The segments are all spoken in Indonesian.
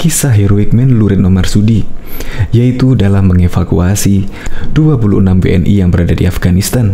kisah heroik Menlu Retno Marsudi, yaitu dalam mengevakuasi 26 WNI yang berada di Afghanistan.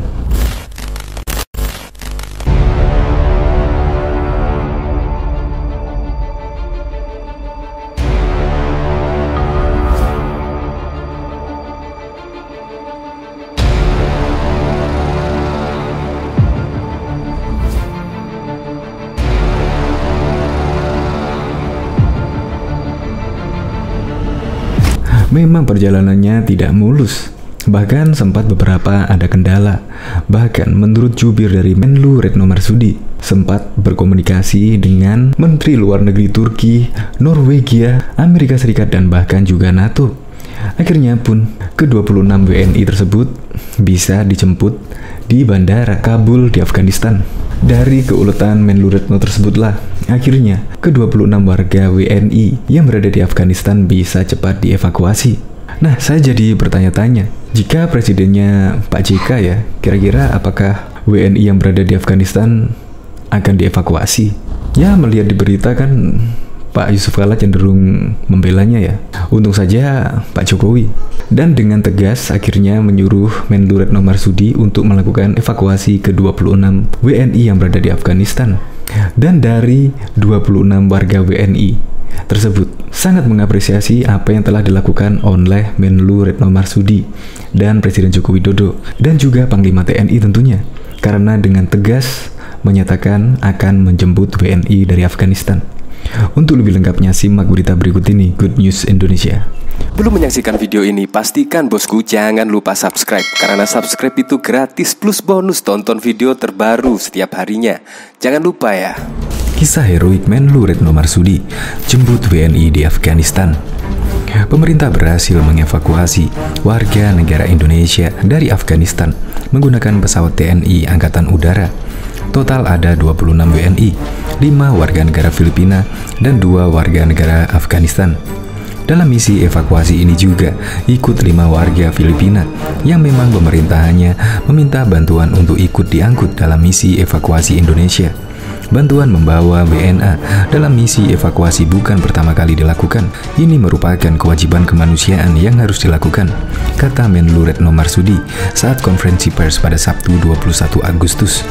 Memang perjalanannya tidak mulus, bahkan sempat beberapa ada kendala. Bahkan menurut jubir dari Menlu Retno Marsudi, sempat berkomunikasi dengan Menteri Luar Negeri Turki, Norwegia, Amerika Serikat, dan bahkan juga NATO. Akhirnya pun ke-26 WNI tersebut bisa dijemput di Bandara Kabul di Afghanistan. Dari keuletan Menlu Retno tersebutlah, akhirnya ke-26 warga WNI yang berada di Afghanistan bisa cepat dievakuasi. Nah, saya jadi bertanya-tanya, jika presidennya Pak JK ya, kira-kira apakah WNI yang berada di Afghanistan akan dievakuasi? Ya, melihat di berita kan Pak Yusuf Kalla cenderung membelanya ya. Untung saja Pak Jokowi. Dan dengan tegas akhirnya menyuruh Menlu Retno Marsudi untuk melakukan evakuasi ke-26 WNI yang berada di Afghanistan. Dan dari 26 warga WNI tersebut sangat mengapresiasi apa yang telah dilakukan oleh Menlu Retno Marsudi dan Presiden Joko Widodo dan juga Panglima TNI tentunya, karena dengan tegas menyatakan akan menjemput WNI dari Afghanistan. Untuk lebih lengkapnya simak berita berikut ini, Good News Indonesia. Belum menyaksikan video ini, pastikan bosku jangan lupa subscribe, karena subscribe itu gratis plus bonus tonton video terbaru setiap harinya. Jangan lupa ya. Kisah heroik Menlu Retno Marsudi, jemput WNI di Afghanistan. Pemerintah berhasil mengevakuasi warga negara Indonesia dari Afghanistan menggunakan pesawat TNI Angkatan Udara. Total ada 26 WNI, 5 warga negara Filipina, dan 2 warga negara Afghanistan. Dalam misi evakuasi ini juga ikut 5 warga Filipina yang memang pemerintahannya meminta bantuan untuk ikut diangkut dalam misi evakuasi Indonesia. Bantuan membawa WNA dalam misi evakuasi bukan pertama kali dilakukan. Ini merupakan kewajiban kemanusiaan yang harus dilakukan, kata Menlu Retno Marsudi saat konferensi pers pada Sabtu 21 Agustus.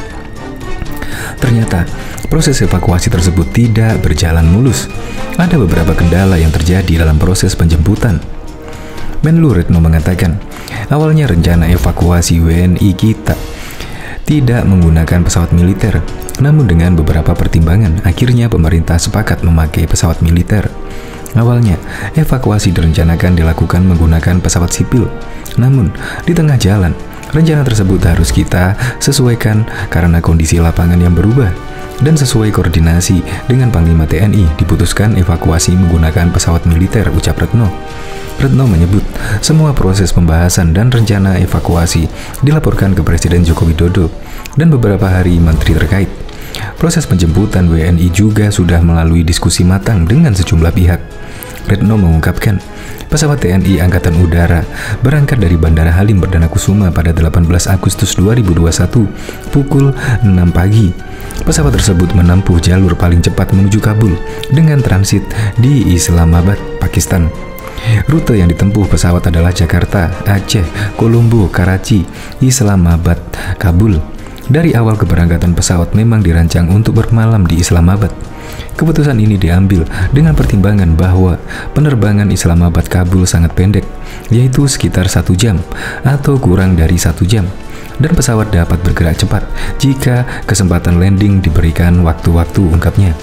Ternyata, proses evakuasi tersebut tidak berjalan mulus. Ada beberapa kendala yang terjadi dalam proses penjemputan. Menlu Retno mengatakan, awalnya rencana evakuasi WNI kita tidak menggunakan pesawat militer. Namun dengan beberapa pertimbangan, akhirnya pemerintah sepakat memakai pesawat militer. Awalnya, evakuasi direncanakan dilakukan menggunakan pesawat sipil. Namun, di tengah jalan, rencana tersebut harus kita sesuaikan karena kondisi lapangan yang berubah. Dan sesuai koordinasi dengan Panglima TNI, diputuskan evakuasi menggunakan pesawat militer, ucap Retno. Retno menyebut, semua proses pembahasan dan rencana evakuasi dilaporkan ke Presiden Joko Widodo dan beberapa hari menteri terkait. Proses penjemputan WNI juga sudah melalui diskusi matang dengan sejumlah pihak. Retno mengungkapkan, pesawat TNI Angkatan Udara berangkat dari Bandara Halim Perdana Kusuma pada 18 Agustus 2021 pukul 6 pagi. Pesawat tersebut menempuh jalur paling cepat menuju Kabul dengan transit di Islamabad, Pakistan. Rute yang ditempuh pesawat adalah Jakarta, Aceh, Kolombo, Karachi, Islamabad, Kabul. Dari awal keberangkatan pesawat memang dirancang untuk bermalam di Islamabad. Keputusan ini diambil dengan pertimbangan bahwa penerbangan Islamabad-Kabul sangat pendek, yaitu sekitar 1 jam atau kurang dari 1 jam. Dan pesawat dapat bergerak cepat jika kesempatan landing diberikan waktu-waktu, ungkapnya.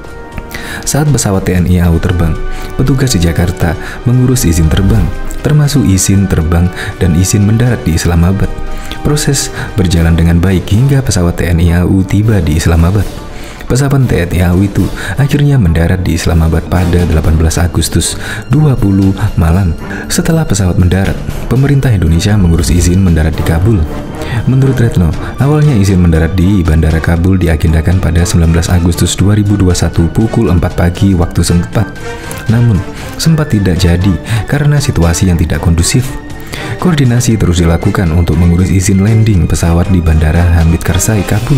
Saat pesawat TNI AU terbang, petugas di Jakarta mengurus izin terbang, termasuk izin terbang dan izin mendarat di Islamabad. Proses berjalan dengan baik hingga pesawat TNI AU tiba di Islamabad. Pesawat TNI AU itu akhirnya mendarat di Islamabad pada 18 Agustus 20 malam. Setelah pesawat mendarat, pemerintah Indonesia mengurus izin mendarat di Kabul. Menurut Retno, awalnya izin mendarat di Bandara Kabul diagendakan pada 19 Agustus 2021 pukul 4 pagi waktu setempat. Namun, sempat tidak jadi karena situasi yang tidak kondusif. Koordinasi terus dilakukan untuk mengurus izin landing pesawat di Bandara Hamid Karzai, Kabul.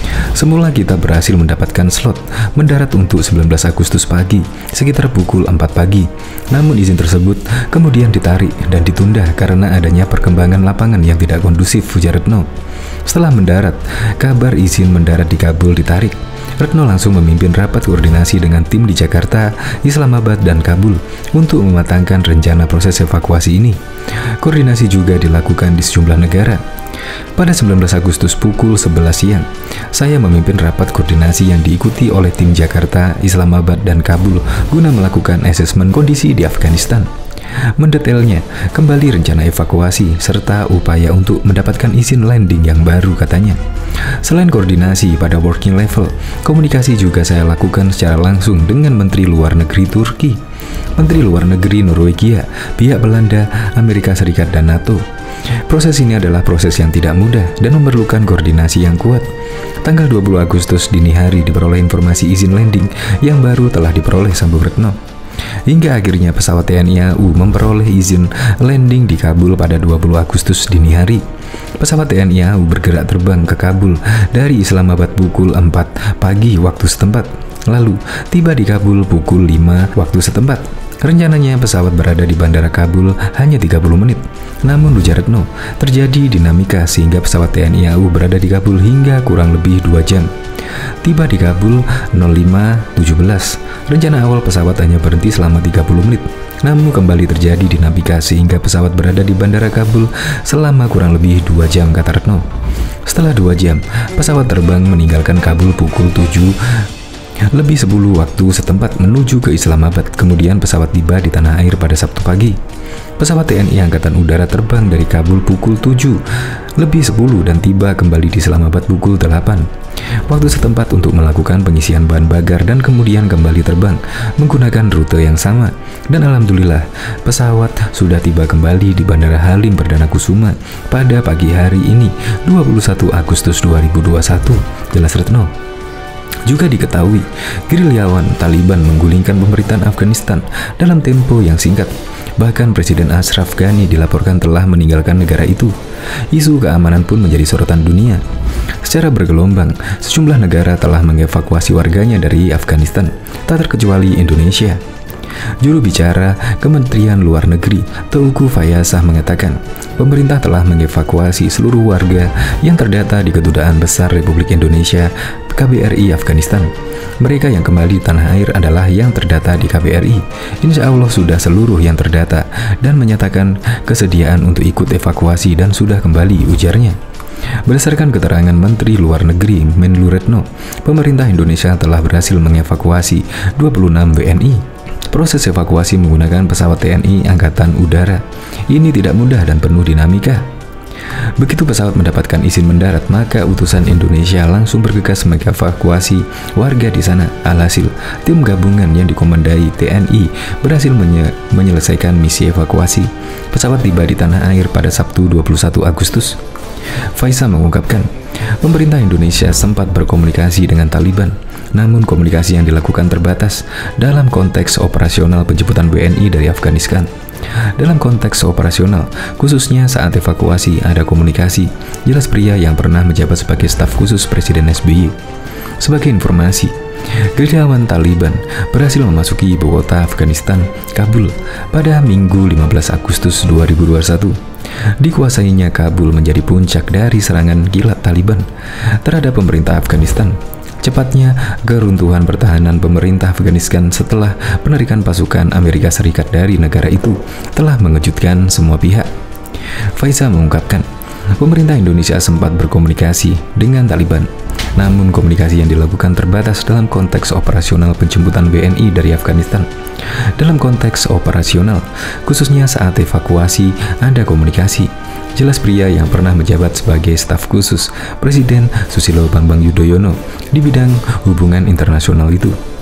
Semula kita berhasil mendapatkan slot mendarat untuk 19 Agustus pagi sekitar pukul 4 pagi. Namun izin tersebut kemudian ditarik dan ditunda karena adanya perkembangan lapangan yang tidak kondusif, ujar Retno. Setelah mendarat, kabar izin mendarat di Kabul ditarik. Retno langsung memimpin rapat koordinasi dengan tim di Jakarta, Islamabad, dan Kabul untuk mematangkan rencana proses evakuasi ini. Koordinasi juga dilakukan di sejumlah negara. Pada 19 Agustus pukul 11 siang, saya memimpin rapat koordinasi yang diikuti oleh tim Jakarta, Islamabad, dan Kabul guna melakukan asesmen kondisi di Afghanistan. Mendetailnya kembali rencana evakuasi serta upaya untuk mendapatkan izin landing yang baru, katanya. Selain koordinasi pada working level, komunikasi juga saya lakukan secara langsung dengan Menteri Luar Negeri Turki, Menteri Luar Negeri Norwegia, pihak Belanda, Amerika Serikat, dan NATO. Proses ini adalah proses yang tidak mudah dan memerlukan koordinasi yang kuat. Tanggal 20 Agustus dini hari diperoleh informasi izin landing yang baru telah diperoleh, sambung Retno. Hingga akhirnya pesawat TNI AU memperoleh izin landing di Kabul pada 20 Agustus dini hari. Pesawat TNI AU bergerak terbang ke Kabul dari Islamabad pukul 4 pagi waktu setempat, lalu tiba di Kabul pukul 5 waktu setempat. Rencananya pesawat berada di Bandara Kabul hanya 30 menit. Namun ujar Retno, terjadi dinamika sehingga pesawat TNI AU berada di Kabul hingga kurang lebih 2 jam. Tiba di Kabul 05.17. Rencana awal pesawat hanya berhenti selama 30 menit. Namun kembali terjadi dinamika sehingga pesawat berada di Bandara Kabul selama kurang lebih 2 jam, kata Retno. Setelah 2 jam, pesawat terbang meninggalkan Kabul pukul 7 lebih 10 waktu setempat menuju ke Islamabad. Kemudian pesawat tiba di tanah air pada Sabtu pagi. Pesawat TNI Angkatan Udara terbang dari Kabul pukul 7 lebih 10 dan tiba kembali di Islamabad pukul 8 waktu setempat untuk melakukan pengisian bahan bakar dan kemudian kembali terbang menggunakan rute yang sama. Dan alhamdulillah pesawat sudah tiba kembali di Bandara Halim Perdana Kusuma pada pagi hari ini 21 Agustus 2021, jelas Retno. Juga diketahui, gerilyawan Taliban menggulingkan pemerintahan Afghanistan dalam tempo yang singkat. Bahkan Presiden Ashraf Ghani dilaporkan telah meninggalkan negara itu. Isu keamanan pun menjadi sorotan dunia. Secara bergelombang, sejumlah negara telah mengevakuasi warganya dari Afghanistan, tak terkecuali Indonesia. Juru bicara Kementerian Luar Negeri Teuku Fayasah mengatakan, pemerintah telah mengevakuasi seluruh warga yang terdata di Kedutaan Besar Republik Indonesia KBRI Afghanistan. Mereka yang kembali tanah air adalah yang terdata di KBRI. Insya Allah sudah seluruh yang terdata dan menyatakan kesediaan untuk ikut evakuasi dan sudah kembali, ujarnya. Berdasarkan keterangan Menteri Luar Negeri Menlu Retno, pemerintah Indonesia telah berhasil mengevakuasi 26 WNI. Proses evakuasi menggunakan pesawat TNI Angkatan Udara ini tidak mudah dan penuh dinamika. Begitu pesawat mendapatkan izin mendarat, maka utusan Indonesia langsung bergegas mengevakuasi warga di sana. Alhasil, tim gabungan yang dikomandai TNI berhasil menyelesaikan misi evakuasi. Pesawat tiba di tanah air pada Sabtu 21 Agustus. Faisal mengungkapkan, pemerintah Indonesia sempat berkomunikasi dengan Taliban, namun komunikasi yang dilakukan terbatas dalam konteks operasional penjemputan WNI dari Afghanistan. Dalam konteks operasional, khususnya saat evakuasi, ada komunikasi, jelas pria yang pernah menjabat sebagai staf khusus Presiden SBY. Sebagai informasi, gerilyawan Taliban berhasil memasuki ibu kota Afghanistan, Kabul, pada Minggu 15 Agustus 2021. Dikuasainya Kabul menjadi puncak dari serangan kilat Taliban terhadap pemerintah Afghanistan. Cepatnya keruntuhan pertahanan pemerintah Afghanistan setelah penarikan pasukan Amerika Serikat dari negara itu telah mengejutkan semua pihak. Faisal mengungkapkan, pemerintah Indonesia sempat berkomunikasi dengan Taliban, namun komunikasi yang dilakukan terbatas dalam konteks operasional penjemputan WNI dari Afghanistan. Dalam konteks operasional, khususnya saat evakuasi, ada komunikasi. Jelas pria yang pernah menjabat sebagai staf khusus Presiden Susilo Bambang Yudhoyono di bidang hubungan internasional itu